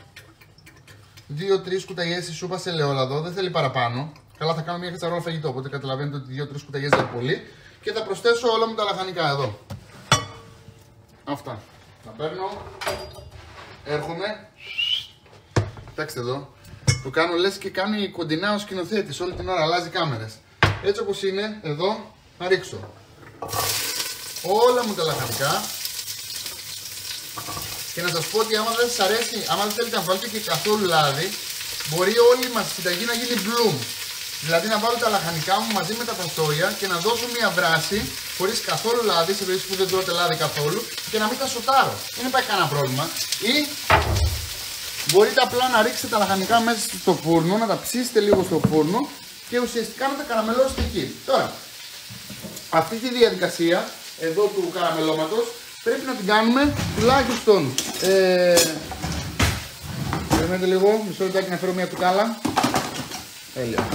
δύο τρεις κουταλιές στη σούπα σε ελαιόλαδο, δεν θέλει παραπάνω. Καλά, θα κάνω μια κατσαρόλα φαγητό, οπότε καταλαβαίνετε ότι δύο τρεις κουταλιές δεν είναι πολύ. Και θα προσθέσω όλα μου τα λαχανικά εδώ. Αυτά. Τα παίρνω. Έρχομαι. Κοιτάξτε εδώ. Το κάνω λες και κάνει κοντινά ο σκηνοθέτης. Όλη την ώρα αλλάζει κάμερες. Έτσι όπως είναι, εδώ θα ρίξω όλα μου τα λαχανικά. Και να σας πω ότι άμα δεν σας αρέσει, άμα δεν θέλετε να βάλετε και καθόλου λάδι, μπορεί όλη μας η συνταγή να γίνει bloom. Δηλαδή να βάλω τα λαχανικά μου μαζί με τα φασόλια και να δώσω μια βράση χωρίς καθόλου λάδι, σε περίπτωση που δεν τρώτε λάδι καθόλου, και να μην τα σοτάρω. Δεν υπάρχει κανένα πρόβλημα. Ή μπορείτε απλά να ρίξετε τα λαχανικά μέσα στο φούρνο, να τα ψήσετε λίγο στο φούρνο και ουσιαστικά να τα καραμελώσετε εκεί. Τώρα, αυτή τη διαδικασία εδώ του καραμελώματος πρέπει να την κάνουμε τουλάχιστον. Ε, περιμένετε λίγο, μισό λεπτάκι να φέρω μια κουτάλα. Τέλεια.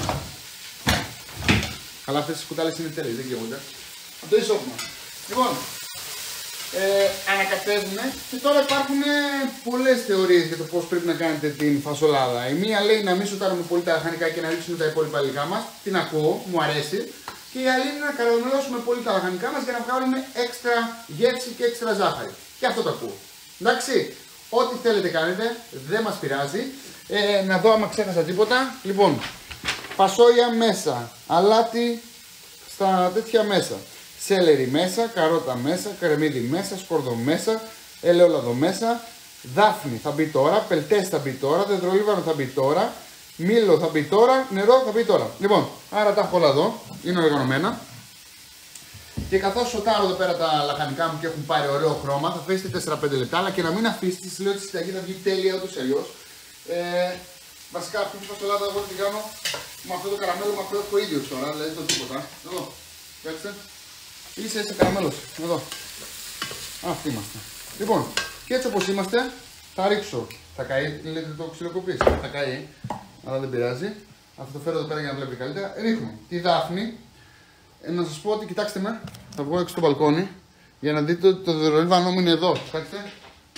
Αλλά αυτές οι κουτάλες είναι τέλειες, δεν καίγονται. Αυτό είναι σώμα. Λοιπόν, ε, ανακατεύουμε και τώρα υπάρχουν πολλές θεωρίες για το πώς πρέπει να κάνετε την φασολάδα. Η μία λέει να μην σοτάρουμε πολύ τα λαχανικά και να ρίξουμε τα υπόλοιπα υλικά μας. Την ακούω, μου αρέσει. Και η άλλη είναι να καραμελώσουμε πολύ τα λαχανικά μας για να βγάλουμε έξτρα γεύση και έξτρα ζάχαρη. Και αυτό το ακούω. Εντάξει, ό,τι θέλετε κάνετε, δεν μας πειράζει. Ε, να δω άμα ξέχασα τίποτα. Λοιπόν, φασόλια μέσα, αλάτι στα τέτοια μέσα, σέλερι μέσα, καρότα μέσα, κρεμμύδι μέσα, σκόρδο μέσα, ελαιόλαδο μέσα, δάφνη θα μπει τώρα, πελτές θα μπει τώρα, δεντρολίβανο θα μπει τώρα, μήλο θα μπει τώρα, νερό θα μπει τώρα. Λοιπόν, άρα τα έχω όλα εδώ, είναι οργανωμένα. Και καθώς σοτάρω εδώ πέρα τα λαχανικά μου και έχουν πάρει ωραίο χρώμα, θα αφήσετε τέσσερα πέντε λεπτά, αλλά και να μην αφήσετε, σας λέω ότι η συνταγή θα βγει τέλεια ούτως ή αλλιώς. Ε, βασικά αυτή τη φασολάδα εγώ την κάνω με αυτό το καραμέλο, με αυτό το ίδιο τώρα, δηλαδή το τίποτα. Εδώ, κοιτάξτε. Είσαι έτσι καραμέλος, εδώ. Αυτοί είμαστε. Λοιπόν, και έτσι όπως είμαστε, θα ρίξω. Θα καεί, λέτε το ξυλοκοπής. Θα καεί, αλλά δεν πειράζει. Αυτό το φέρω εδώ πέρα για να βλέπει καλύτερα. Ρίχνω τη δάφνη. Ε, να σας πω ότι κοιτάξτε με, θα βγω έξω στο μπαλκόνι για να δείτε ότι το δεδρολίβανό μου είναι εδώ. Κοιτάξτε.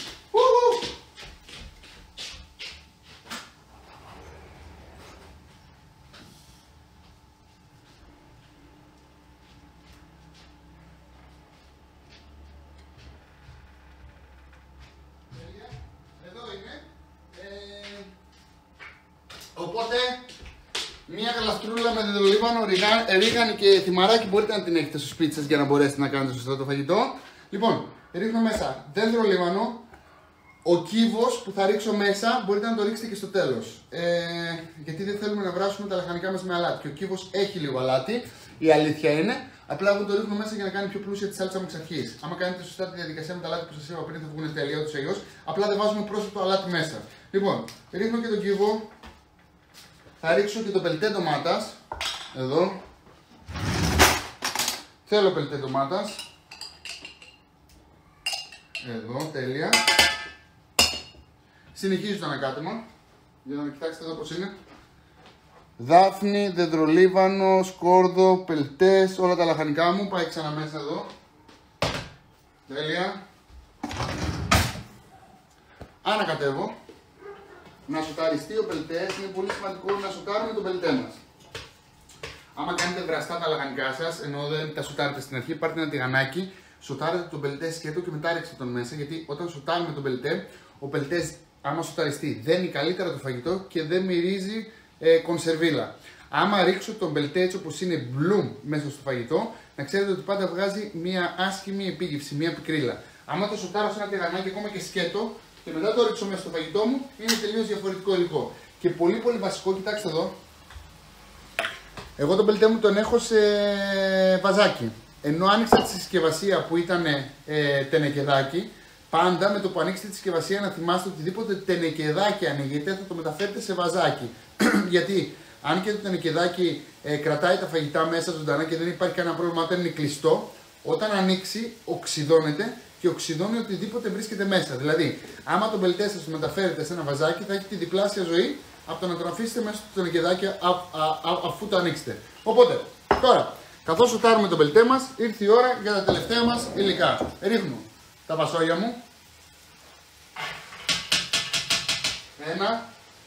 Οπότε, μία γαλαστρούλα με δεδρολίβανο, ρίγανη και θυμαράκι μπορείτε να την έχετε στο σπίτι σας για να μπορέσετε να κάνετε σωστά το φαγητό. Λοιπόν, ρίχνω μέσα δέντρο-λίβανο. Ο κύβος που θα ρίξω μέσα μπορείτε να το ρίξετε και στο τέλος. Ε, γιατί δεν θέλουμε να βράσουμε τα λαχανικά μας με αλάτι. Και ο κύβος έχει λίγο αλάτι, η αλήθεια είναι. Απλά εγώ το ρίχνω μέσα για να κάνει πιο πλούσια τη σάλτσα μου εξ αρχής. Άμα κάνετε σωστά τη διαδικασία με τα αλάτι που σας είπα πριν, θα βγουν τέλεια ούτως ή αλλιώς. Απλά δεν βάζουμε πρόσθετο αλάτι μέσα. Λοιπόν, ρίχνω και τον κύβο. Θα ρίξω και το πελτέ ντομάτας. Εδώ. Θέλω πελτέ ντομάτας. Εδώ, τέλεια. Συνεχίζω το ανακάτεμα. Για να κοιτάξετε εδώ πως είναι. Δάφνη, δεντρολίβανο, σκόρδο, πελτές, όλα τα λαχανικά μου. Πάει ξανά μέσα εδώ. Τέλεια. Ανακατεύω. Να σοταριστεί ο πελτές, είναι πολύ σημαντικό να σοτάρουμε τον πελτέ μας. Άμα κάνετε βραστά τα λαχανικά σας, ενώ δεν τα σοτάρετε στην αρχή, πάρτε ένα τηγανάκι, σοτάρετε τον πελτέ σκέτο και μετά ρίξτε τον μέσα. Γιατί όταν σοτάρουμε τον πελτέ, ο πελτές, άμα σοταριστεί, δένει καλύτερα το φαγητό και δεν μυρίζει ε, κονσερβίλα. Άμα ρίξω τον πελτέ έτσι όπως είναι μπλουμ μέσα στο φαγητό, να ξέρετε ότι πάντα βγάζει μια άσχημη επίγευση, μια πικρίλα. Άμα το σοτάρω σε ένα τηγανάκι, ακόμα και σκέτο, και μετά το ρίξω μέσα στο φαγητό μου, είναι τελείως διαφορετικό υλικό. Και πολύ πολύ βασικό, κοιτάξτε εδώ. Εγώ τον πελτέ μου τον έχω σε βαζάκι. Ενώ άνοιξα τη συσκευασία που ήταν ε, τενεκεδάκι, πάντα με το που ανοίξετε τη συσκευασία να θυμάστε οτιδήποτε τενεκεδάκι ανοίγετε θα το μεταφέρετε σε βαζάκι. Γιατί αν και το τενεκεδάκι ε, κρατάει τα φαγητά μέσα ζωντανά και δεν υπάρχει κανένα πρόβλημα όταν είναι κλειστό, όταν ανοίξει οξυδώνεται και οξυδώνει οτιδήποτε βρίσκεται μέσα. Δηλαδή, άμα τον πελτέ σας το μεταφέρετε σε ένα βαζάκι, θα έχει τη διπλάσια ζωή από το να τον αφήσετε μέσα στο τενεκεδάκι α, α, α, αφού το ανοίξετε. Οπότε, τώρα, καθώς σοτάρουμε τον πελτέ μας, ήρθε η ώρα για τα τελευταία μας υλικά. Ρίχνω τα φασόλια μου. Ένα.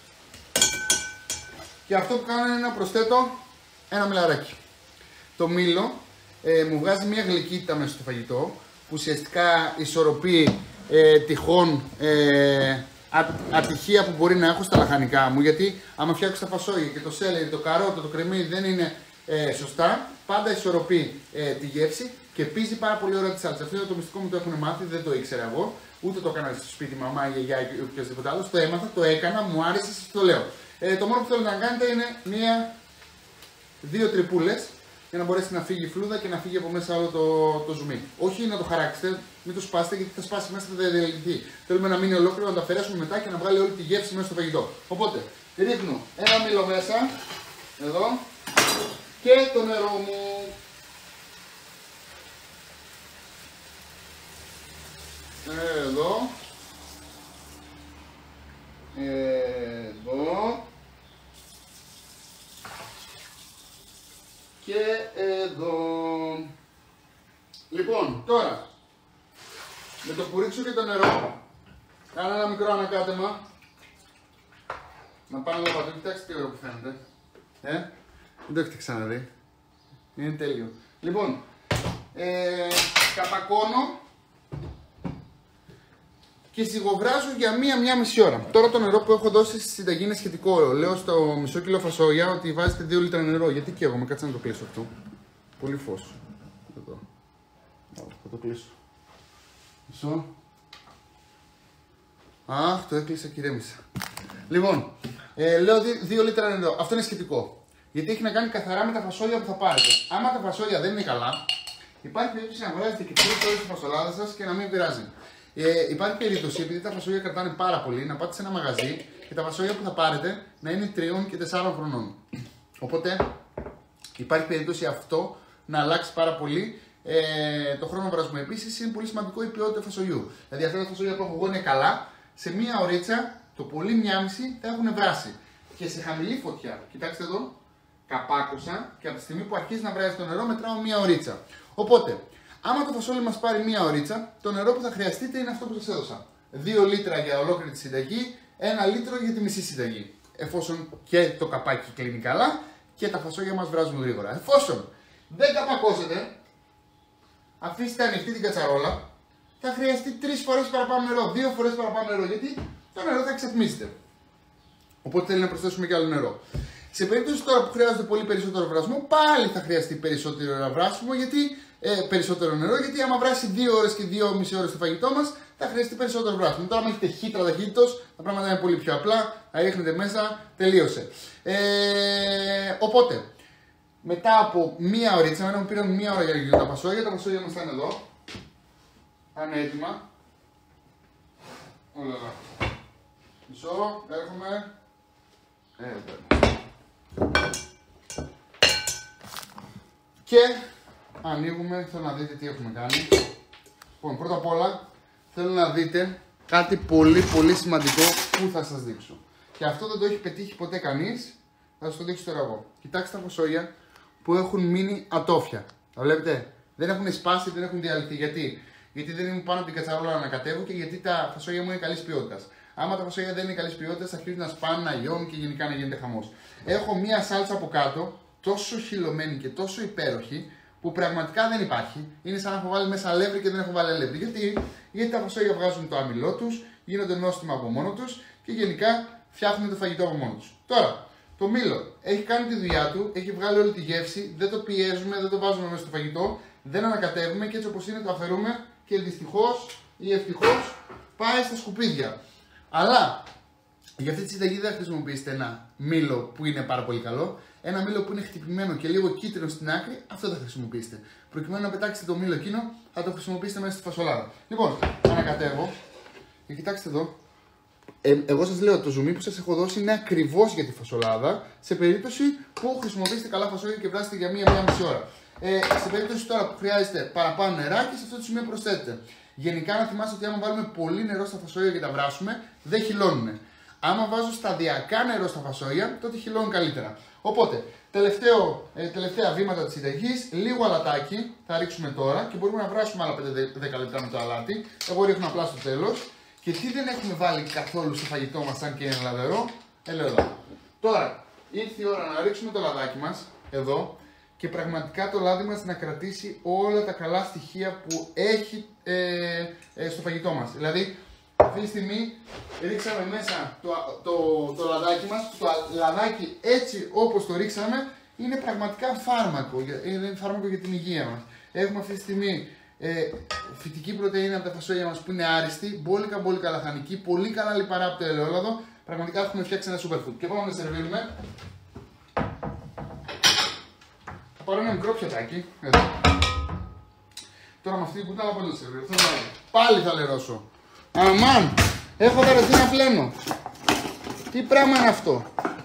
Και αυτό που κάνω είναι να προσθέτω ένα μιλαράκι. Το μήλο ε, μου βγάζει μια γλυκύτητα μέσα στο φαγητό, που ουσιαστικά ισορροπεί ε, τυχόν ε, α, ατυχία που μπορεί να έχω στα λαχανικά μου. Γιατί άμα φτιάξω τα φασόλια και το σέλερι, το καρότο, το κρεμμύδι δεν είναι ε, σωστά, πάντα ισορροπεί ε, τη γεύση και πίζει πάρα πολύ ωραία τη σάλτσα. Αυτό είναι το μυστικό μου, το έχουν μάθει, δεν το ήξερα εγώ. Ούτε το έκανα στο σπίτι, μαμά, η γιαγιά ή οποιοδήποτε άλλο. Το έμαθα, το έκανα, μου άρεσε, σας το λέω. Ε, το μόνο που θέλω να κάνετε είναι μία, δύο τρυπούλες για να μπορέσει να φύγει η φλούδα και να φύγει από μέσα όλο το, το ζουμί. Όχι να το χαράξετε, μην το σπάσετε γιατί θα σπάσει μέσα, θα διαλυθεί. Θέλουμε να μείνει ολόκληρο, να το αφαιρέσουμε μετά και να βγάλει όλη τη γεύση μέσα στο φαγητό. Οπότε, ρίχνω ένα μήλο μέσα, εδώ, και το νερό μου. Εδώ. Εδώ. Και εδώ. Λοιπόν, τώρα, με το που ρίξω και το νερό, κάνω ένα μικρό ανακάτεμα. Να πάνω εδώ πατώ, κοιτάξτε τι ωραίο που φαίνεται. Ε, δεν το έχετε ξαναδεί. Είναι τέλειο. Λοιπόν, ε, καπακώνω και σιγοβράζω για μία-μία μισή ώρα. Τώρα το νερό που έχω δώσει στη συνταγή είναι σχετικό. Λέω στο μισό κιλό φασόλια ότι βάζετε δύο λίτρα νερό. Γιατί και εγώ, με κάτσε να το κλείσω αυτό. Πολύ φως. Εδώ. Θα το κλείσω. Μισό. Αχ, το έκλεισα και ηρέμησα. Λοιπόν, ε, λέω δύο λίτρα νερό. Αυτό είναι σχετικό. Γιατί έχει να κάνει καθαρά με τα φασόλια που θα πάρετε. Άμα τα φασόλια δεν είναι καλά, υπάρχει περίπτωση να βγάλετε και τρεις ώρες τη φασολάδα σας και να μην πειράζει. Ε, υπάρχει περίπτωση, επειδή τα φασόλια κρατάνε πάρα πολύ, να πάτε σε ένα μαγαζί και τα φασόλια που θα πάρετε να είναι τριών και τεσσάρων χρονών. Οπότε υπάρχει περίπτωση αυτό να αλλάξει πάρα πολύ ε, το χρόνο βρασμού. Επίσης είναι πολύ σημαντικό η ποιότητα φασολιού. Δηλαδή αυτά τα φασόλια που έχω εγώ είναι καλά, σε μία ωρίτσα, το πολύ μία μισή θα έχουν βράσει. και σε χαμηλή φωτιά. Κοιτάξτε εδώ, καπάκωσα και από τη στιγμή που αρχίζει να βράζει το νερό μετράω μία ωρίτσα. Οπότε, άμα το φασόλι μας πάρει μία ωρίτσα, το νερό που θα χρειαστείτε είναι αυτό που σας έδωσα. δύο λίτρα για ολόκληρη τη συνταγή, ένα λίτρο για τη μισή συνταγή. Εφόσον και το καπάκι κλείνει καλά και τα φασόλια μας βράζουν γρήγορα. Εφόσον δεν καπακώσετε, αφήστε ανοιχτή την κατσαρόλα, θα χρειαστεί τρεις φορές παραπάνω νερό, δύο φορές παραπάνω νερό, γιατί το νερό θα εξατμίζεται. Οπότε θέλει να προσθέσουμε και άλλο νερό. Σε περίπτωση τώρα που χρειάζεται πολύ περισσότερο βρασμό, πάλι θα χρειαστεί περισσότερο βράσιμο, γιατί, ε, περισσότερο νερό, γιατί άμα βράσει δύο ώρες και δύο και μισή ώρες το φαγητό μας, θα χρειαστεί περισσότερο βράσιμο. Τώρα, αν έχετε χύτρα ταχύτητος, τα πράγματα είναι πολύ πιο απλά, θα ρίχνετε μέσα, τελείωσε. Ε, οπότε, μετά από μία ωρίτσα, εμένα μου πήραν μία ώρα για να γίνουν τα φασόλια, τα φασόλια μας θα είναι εδώ. Θα είναι έτοιμα. Όλα εδώ. Μισό, έρχομαι. Εδώ. Και ανοίγουμε, θέλω να δείτε τι έχουμε κάνει. Λοιπόν, πρώτα απ' όλα θέλω να δείτε κάτι πολύ πολύ σημαντικό που θα σας δείξω. Και αυτό δεν το έχει πετύχει ποτέ κανείς, θα σας το δείξω τώρα εγώ. Κοιτάξτε τα φασόλια που έχουν μείνει ατόφια. Τα βλέπετε, δεν έχουν σπάσει, δεν έχουν διαλυθεί. Γιατί, γιατί δεν ήμουν πάνω από την κατσαρόλα να ανακατεύω και γιατί τα φασόλια μου είναι καλής ποιότητας. Άμα τα φασόλια δεν είναι καλής ποιότητας, θα αρχίσουν να σπάνε, να λιώνουν και γενικά να γίνεται χαμός. Έχω μία σάλτσα από κάτω, τόσο χυλωμένη και τόσο υπέροχη, που πραγματικά δεν υπάρχει. Είναι σαν να έχω βάλει μέσα αλεύρι και δεν έχω βάλει αλεύρι. Γιατί, γιατί τα φασόλια βγάζουν το άμυλό τους, γίνονται νόστιμα από μόνο τους και γενικά φτιάχνουν το φαγητό από μόνο τους. Τώρα, το μήλο έχει κάνει τη δουλειά του, έχει βγάλει όλη τη γεύση, δεν το πιέζουμε, δεν το βάζουμε μέσα στο φαγητό, δεν ανακατεύουμε και έτσι όπως είναι το αφαιρούμε και δυστυχώς ή ευτυχώς πάει στα σκουπίδια. Αλλά για αυτή τη συνταγή δεν θα χρησιμοποιήσετε ένα μήλο που είναι πάρα πολύ καλό. Ένα μήλο που είναι χτυπημένο και λίγο κίτρινο στην άκρη, αυτό θα χρησιμοποιήσετε. Προκειμένου να πετάξετε το μήλο εκείνο, θα το χρησιμοποιήσετε μέσα στη φασολάδα. Λοιπόν, ανακατεύω. Και κοιτάξτε εδώ. Ε, εγώ σας λέω, το ζουμί που σας έχω δώσει είναι ακριβώς για τη φασολάδα, σε περίπτωση που χρησιμοποιήσετε καλά φασόλια και βράσετε για μία-μία μισή ώρα. Ε, σε περίπτωση τώρα που χρειάζεται παραπάνω νεράκι, σε αυτό το σημείο προσθέτετε. Γενικά να θυμάστε ότι άμα βάλουμε πολύ νερό στα φασόλια και τα βράσουμε, δεν χυλώνουν. Άμα βάζω σταδιακά νερό στα φασόλια, τότε χυλώνουν καλύτερα. Οπότε, τελευταίο, ε, τελευταία βήματα της συνταγής, λίγο αλατάκι θα ρίξουμε τώρα και μπορούμε να βράσουμε άλλα πέντε με δέκα λεπτά με το αλάτι. Εγώ ρίχνω απλά στο τέλος. Και τι δεν έχουμε βάλει καθόλου στο φαγητό μας, αν και είναι λαδερό, ελαιόλαδο. Τώρα, ήρθε η ώρα να ρίξουμε το λαδάκι μας, εδώ, και πραγματικά το λάδι μας να κρατήσει όλα τα καλά στοιχεία που έχει ε, ε, στο φαγητό μας. Δηλαδή, αυτή τη στιγμή ρίξαμε μέσα το, το, το λαδάκι μας, το λαδάκι έτσι όπως το ρίξαμε, είναι πραγματικά φάρμακο, είναι φάρμακο για την υγεία μας. Έχουμε αυτή τη στιγμή ε, φυτική πρωτεΐνη από τα φασόλια μας που είναι άριστη, μπόλικα μπόλικα λαχανική, πολύ καλά λιπαρά από το ελαιόλαδο. Πραγματικά έχουμε φτιάξει ένα superfood. Και πάμε να σερβίρουμε. Θα πάρω ένα μικρό πιατάκι, εδώ. Τώρα με αυτή την κουτάλα πάλι να σερβίρω. Πάλι θα λερώσω. Αμάν, έχω βαρεθεί να πλένω. Τι πράγμα είναι αυτό?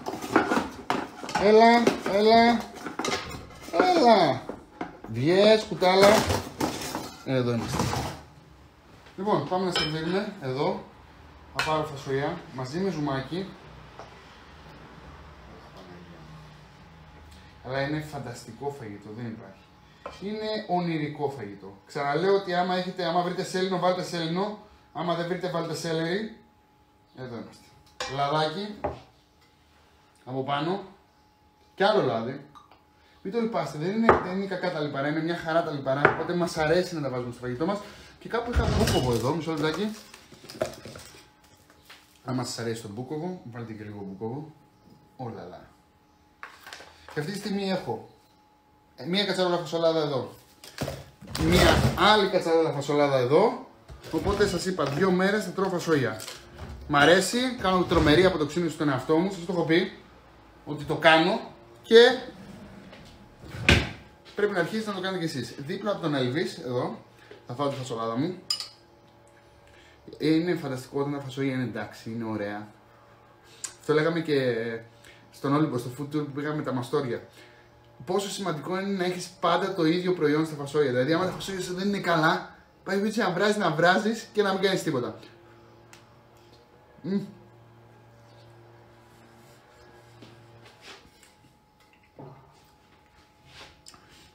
Έλα, έλα, έλα. Βγες, κουτάλα. Εδώ είμαστε. Λοιπόν, πάμε να σερβίρουμε. Εδώ. Θα πάρω φασολιά μαζί με ζουμάκι. Αλλά είναι φανταστικό φαγητό, δεν υπάρχει. Είναι ονειρικό φαγητό. Ξαναλέω ότι άμα, έχετε, άμα βρείτε σέλινο, βάλτε σέλινο. Άμα δεν βρείτε, βάλτε σέλερι. Εδώ είμαστε. Λαδάκι. Από πάνω. Και άλλο λάδι. Μην το λιπάστε, δεν είναι, δεν είναι κακά τα λιπαρά, είναι μια χαρά τα λιπαρά. Οπότε μας αρέσει να τα βάζουμε στο φαγητό μας. Και κάπου είχα μπούκοβο εδώ, μισό λεπτάκι. Άμα σας αρέσει το μπούκοβο, βάλτε και λίγο μπούκοβο. Όλα λά. Και αυτή τη στιγμή έχω μία κατσαρόλα φασολάδα εδώ. Μία άλλη κατσαρόλα φασολάδα εδώ. Οπότε σας είπα, δύο μέρες θα τρώω φασόλια. Μ' αρέσει, κάνω τρομερή αποτοξίνηση στον εαυτό μου, σας το έχω πει ότι το κάνω και πρέπει να αρχίσετε να το κάνετε κι εσείς. Δίπλα από τον Elvis, εδώ, θα φάω τη φασολάδα μου. Είναι φανταστικό όταν τα φασόλια είναι εντάξει, είναι ωραία. Αυτό λέγαμε και στον Όλυμπο, στο food tour που πήγαμε με τα μαστόρια. Πόσο σημαντικό είναι να έχεις πάντα το ίδιο προϊόν στα φασόλια. Δηλαδή, άμα τα φασόλια σου δεν είναι καλά, πάει έτσι να βράζεις, να βράζεις και να μην κάνεις τίποτα. Mm.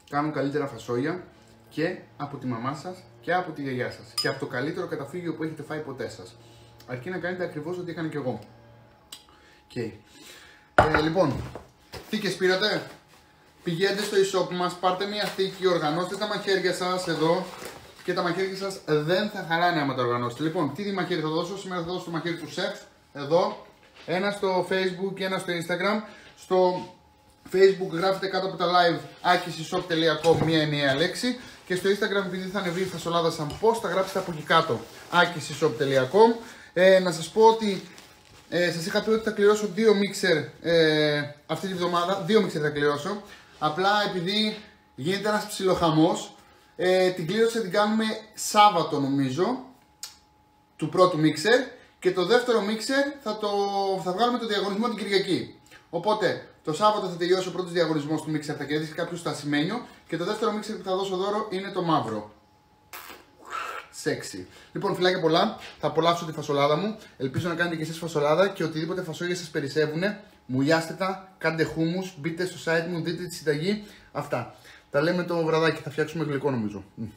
κάνουν καλύτερα φασόλια και από τη μαμά σας και από τη γιαγιά σας. Και από το καλύτερο καταφύγιο που έχετε φάει ποτέ σας. Αρκεί να κάνετε ακριβώς ό,τι έκανα και εγώ. Okay. Ε, λοιπόν, θήκες πήρατε. Πηγαίνετε στο e-shop μας, πάρτε μια θήκη, οργανώστε τα μαχαίρια σας εδώ και τα μαχαίρια σας δεν θα χαλάνε άμα τα οργανώσετε. Λοιπόν, τι μαχαίρι θα δώσω, σήμερα θα δώσω το μαχαίρι του σεφ, εδώ, ένα στο Facebook και ένα στο Instagram. Στο Facebook γράφετε κάτω από τα live akisishop τελεία com μία ενιαία λέξη και στο Instagram, επειδή θα ανεβεί η φασολάδα σαν πώς, θα γράψετε από εκεί κάτω akisishop τελεία com. Ε, να σας πω ότι ε, σας είχα πει ότι θα κληρώσω δύο μίξερ ε, αυτή τη βδομάδα, δύο μίξερ θα κληρώσω. Απλά επειδή γίνεται ένας ψιλοχαμός, ε, την κλήρωση την κάνουμε Σάββατο νομίζω, του πρώτου μίξερ, και το δεύτερο μίξερ θα, το, θα βγάλουμε το διαγωνισμό την Κυριακή. Οπότε το Σάββατο θα τελειώσει ο πρώτος διαγωνισμός του μίξερ, θα κερδίσει κάποιος το ασημένιο, και το δεύτερο μίξερ που θα δώσω δώρο είναι το μαύρο. Sexy. Λοιπόν, φιλάκια πολλά, θα απολαύσω τη φασολάδα μου. Ελπίζω να κάνετε και εσείς φασολάδα και οτιδήποτε φασόλια σας περισσεύουν, μουλιάστε τα, κάντε χούμους, μπείτε στο site μου, δείτε τη συνταγή. Αυτά. Τα λέμε το βραδάκι, θα φτιάξουμε γλυκό νομίζω.